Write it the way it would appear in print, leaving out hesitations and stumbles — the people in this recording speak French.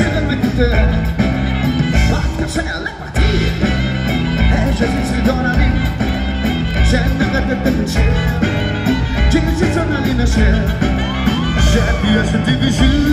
c'est de m'écouter. Partager la partie, et je suis dans la vie. J'aimerais te toucher, tu es sur la ligne chère. J'ai pu acheter des jus.